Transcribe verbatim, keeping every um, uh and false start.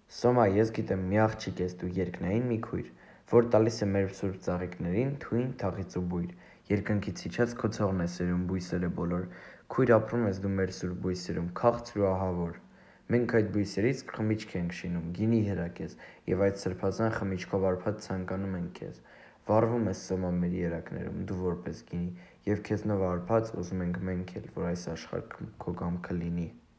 Սոմա, ես գիտեմ մի աղջիկ ես դու, երկնային մի քույր, որ տալիս է մեր սուրբ ծաղիկներին թույն, թաղից ու բույր, երկնքից իջած քո ցողն է սերում բույսերը բոլոր, քույր ապրում ես դու մեր սուրբ բույսերում, քաղցր ու ահավոր։ Մենք այդ բույսերից խմիչք ենք շինում, գինի հրակ ես, եւ այդ սրբազան խմիչքով արփած ցանկանում ենք քեզ։ Վառվում ես Սոմա մեր երակներում, դու որպես գինի, եւ քեզնով արփած ուզում ենք մենք էլ, որ այս աշխարհ քո կամքը լինի։